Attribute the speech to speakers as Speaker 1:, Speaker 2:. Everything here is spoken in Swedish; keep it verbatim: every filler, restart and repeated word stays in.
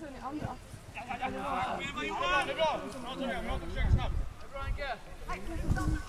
Speaker 1: den andra.
Speaker 2: Ja, ja, ja. Det är bra. Bra, Torbjörn. Bra, försök snabbt. Det är bra, Henke.